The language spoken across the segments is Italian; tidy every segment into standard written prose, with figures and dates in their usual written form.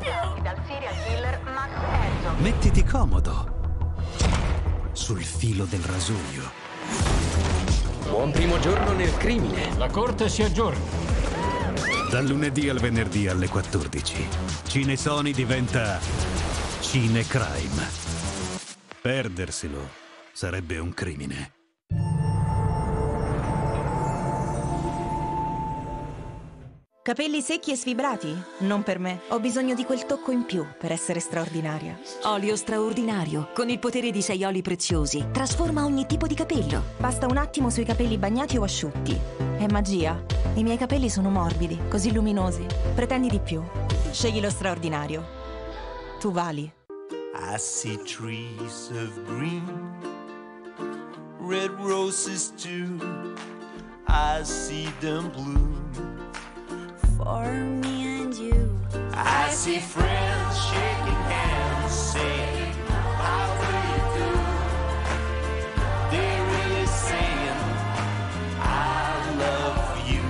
dal serial killer Max Herzog. Mettiti comodo. Sul filo del rasoio. Buon primo giorno nel crimine. La corte si aggiorna. Dal lunedì al venerdì alle 14. Cinesoni diventa Cinecrime. Perderselo sarebbe un crimine. Capelli secchi e sfibrati? Non per me. Ho bisogno di quel tocco in più per essere straordinaria. Olio straordinario, con il potere di 6 oli preziosi. Trasforma ogni tipo di capello. Basta un attimo sui capelli bagnati o asciutti. È magia. I miei capelli sono morbidi, così luminosi. Pretendi di più. Scegli lo straordinario. Tu vali. I see trees of green, red roses too. I see them bloom for me and you. I see friends shaking hands, saying, how do you do? They're really saying, I love you.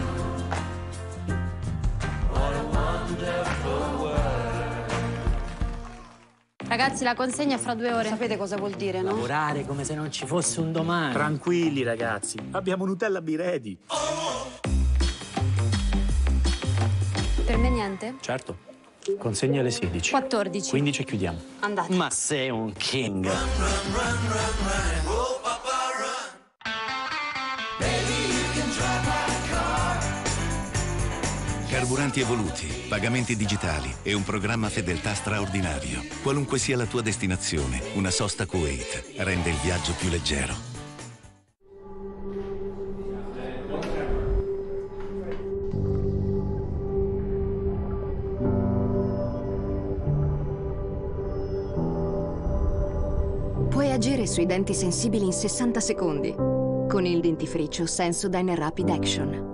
What a wonderful world. Ragazzi, la consegna è fra 2 ore. Sapete cosa vuol dire, no? Lavorare come se non ci fosse un domani. Tranquilli, ragazzi. Abbiamo Nutella Be Ready. Per me niente? Certo. Consegna alle 16. 14. 15 e chiudiamo. Andate. Ma sei un king. Carburanti evoluti, pagamenti digitali e un programma fedeltà straordinario. Qualunque sia la tua destinazione, una sosta Kuwait rende il viaggio più leggero. Puoi agire sui denti sensibili in 60 secondi con il dentifricio Sensodyne Rapid Action.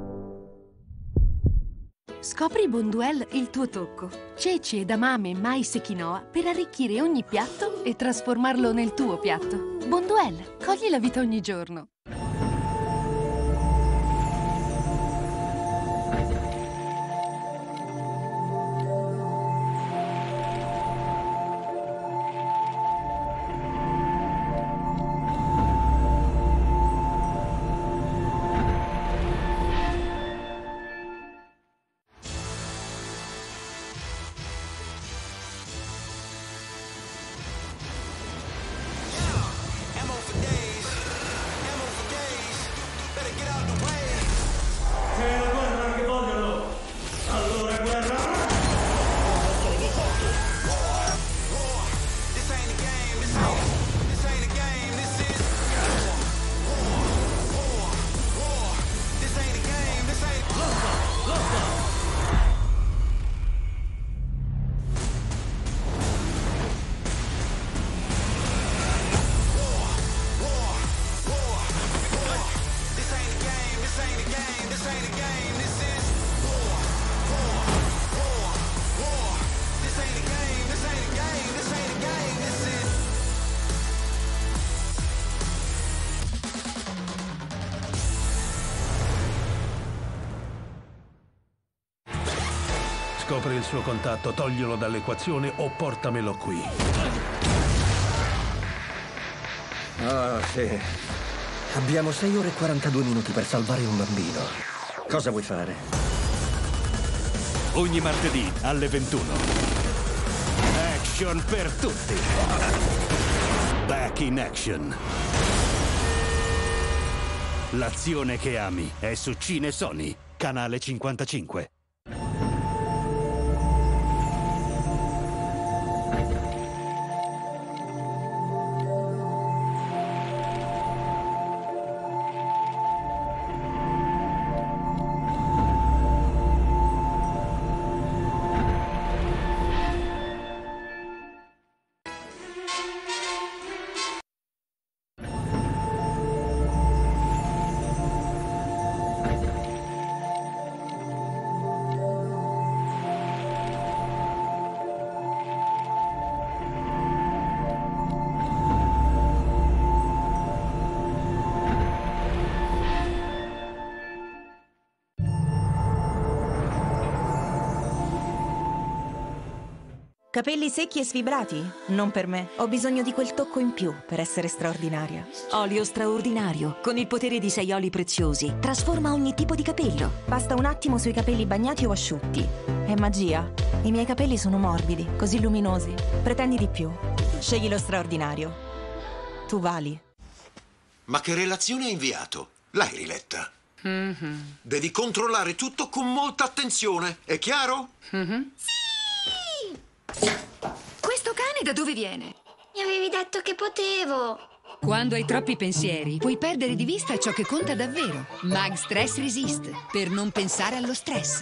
Scopri Bonduelle il tuo tocco. Ceci, edamame, mais e quinoa per arricchire ogni piatto e trasformarlo nel tuo piatto. Bonduelle, cogli la vita ogni giorno. Scopri il suo contatto, toglielo dall'equazione o portamelo qui. Oh, sì. Abbiamo 6 ore e 42 minuti per salvare un bambino. Cosa vuoi fare? Ogni martedì alle 21. Action per tutti. Back in Action. L'azione che ami è su Cinesoni, canale 55. Capelli secchi e sfibrati? Non per me. Ho bisogno di quel tocco in più per essere straordinaria. Olio straordinario. Con il potere di 6 oli preziosi, trasforma ogni tipo di capello. Basta un attimo sui capelli bagnati o asciutti. È magia. I miei capelli sono morbidi, così luminosi. Pretendi di più. Scegli lo straordinario. Tu vali. Ma che relazione hai inviato? L'hai riletta? Devi controllare tutto con molta attenzione, è chiaro? Questo cane da dove viene? Mi avevi detto che potevo. Quando hai troppi pensieri, puoi perdere di vista ciò che conta davvero. Mag Stress Resist, per non pensare allo stress.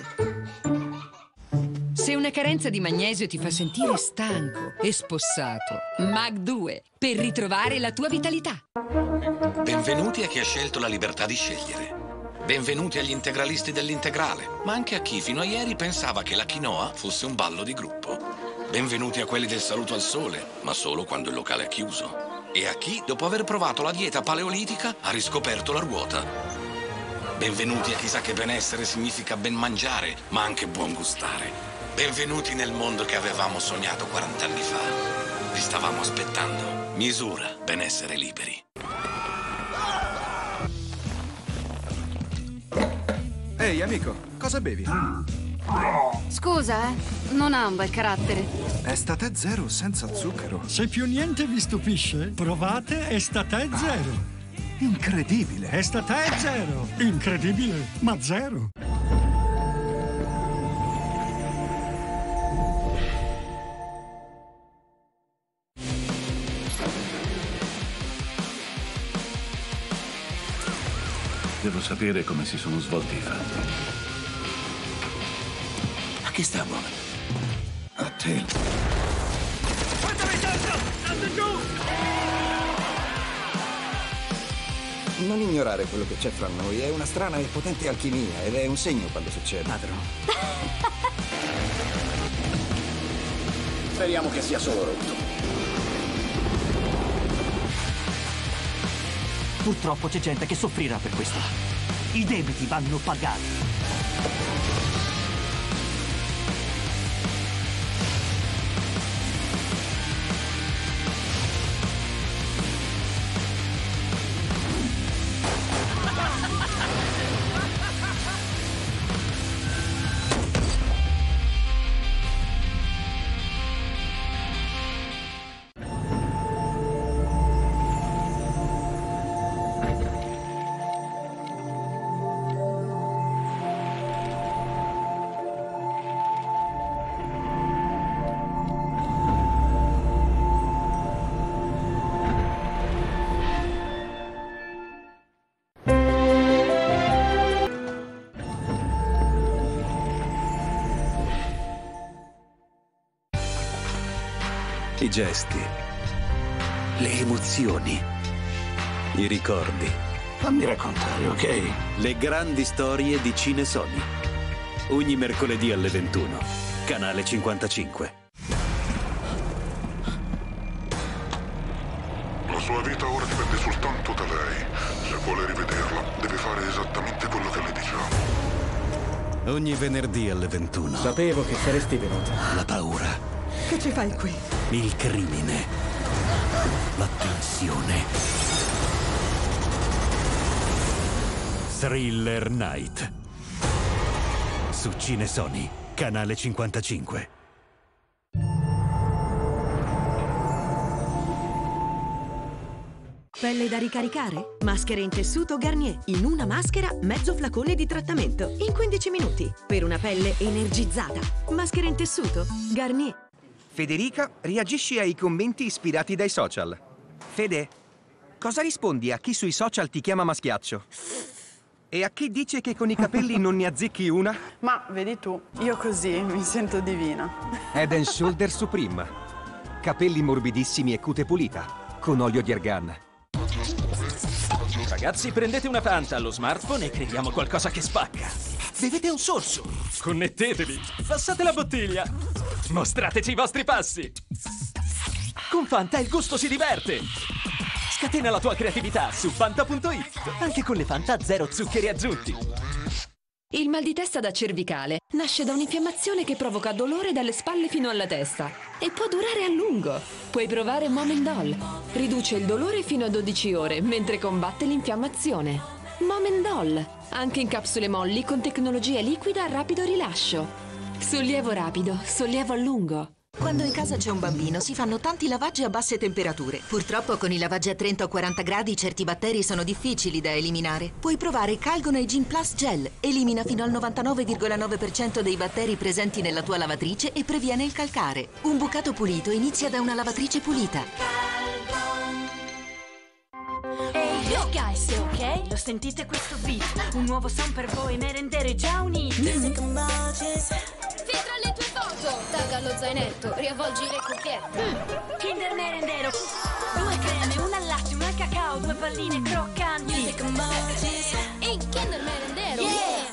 Se una carenza di magnesio ti fa sentire stanco e spossato, Mag 2, per ritrovare la tua vitalità. Benvenuti a chi ha scelto la libertà di scegliere. Benvenuti agli integralisti dell'integrale, ma anche a chi fino a ieri pensava che la quinoa fosse un ballo di gruppo. Benvenuti a quelli del saluto al sole, ma solo quando il locale è chiuso. E a chi, dopo aver provato la dieta paleolitica, ha riscoperto la ruota. Benvenuti a chi sa che benessere significa ben mangiare, ma anche buon gustare. Benvenuti nel mondo che avevamo sognato 40 anni fa. Vi stavamo aspettando. Misura, benessere liberi. Ehi, amico, cosa bevi? Scusa, non ha un bel carattere. Estate zero senza zucchero. Se più niente vi stupisce, provate Estate Zero. Incredibile. Estate Zero. Incredibile, ma zero. Devo sapere come si sono svolti i fatti. A chi stiamo? A te. Non ignorare quello che c'è fra noi. È una strana e potente alchimia ed è un segno quando succede. Ladro. Speriamo che sia solo rotto. Purtroppo c'è gente che soffrirà per questo. I debiti vanno pagati. I gesti, le emozioni, i ricordi. Fammi raccontare, ok? Le grandi storie di Cinesoni. Ogni mercoledì alle 21, canale 55. La sua vita ora dipende soltanto da lei. Se vuole rivederla, deve fare esattamente quello che le diciamo. Ogni venerdì alle 21. Sapevo che saresti venuta. La paura. Che ci fai qui? Il crimine. La tensione. Thriller Night. Su Cinesoni, canale 55. Pelle da ricaricare? Maschere in tessuto Garnier. In una maschera, mezzo flacone di trattamento. In 15 minuti. Per una pelle energizzata. Maschere in tessuto Garnier. Federica, reagisci ai commenti ispirati dai social. Fede, cosa rispondi a chi sui social ti chiama maschiaccio? E a chi dice che con i capelli non ne azzecchi una? Ma vedi tu, io così mi sento divina. Head and Shoulder Supreme. Capelli morbidissimi e cute pulita, con olio di argan. Ragazzi, prendete una Fanta allo smartphone e creiamo qualcosa che spacca. Bevete un sorso. Connettetevi. Passate la bottiglia. Mostrateci i vostri passi. Con Fanta il gusto si diverte. Scatena la tua creatività su Fanta.it. Anche con le Fanta zero zuccheri aggiunti. Il mal di testa da cervicale nasce da un'infiammazione che provoca dolore dalle spalle fino alla testa e può durare a lungo. Puoi provare Momendol. Riduce il dolore fino a 12 ore mentre combatte l'infiammazione. Momendol, anche in capsule molli con tecnologia liquida a rapido rilascio. Sollievo rapido, sollievo a lungo. Quando in casa c'è un bambino si fanno tanti lavaggi a basse temperature. Purtroppo con i lavaggi a 30 o 40 gradi certi batteri sono difficili da eliminare. Puoi provare Calgon Hygiene Plus Gel. Elimina fino al 99,9% dei batteri presenti nella tua lavatrice e previene il calcare. Un bucato pulito inizia da una lavatrice pulita. Ehi yo guys, ok? Lo sentite questo beat? Un nuovo sound per voi merendere già uniti. Filtra le tue foto, tagga lo zainetto, riavvolgi le cuffiette. Kinder merendero. 2 creme, una al latte, una al cacao, 2 palline croccanti. Ehi, Kinder merendero! Yeah!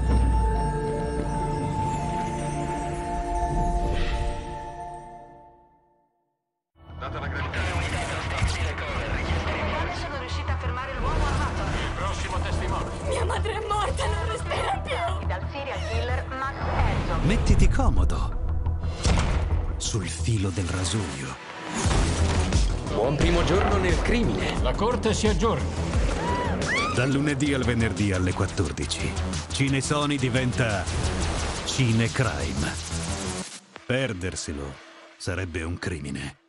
Data la gravità e unità sostanziale come sono riuscita a fermare l'uomo armato. Prossimo testimone. Mia madre è morta, non respira più. Dal serial killer Max Edson. Mettiti comodo. Sul filo del rasoio. Buon primo giorno nel crimine. La corte si aggiorna. Dal lunedì al venerdì alle 14. Cinesoni diventa Cinecrime. Perderselo sarebbe un crimine.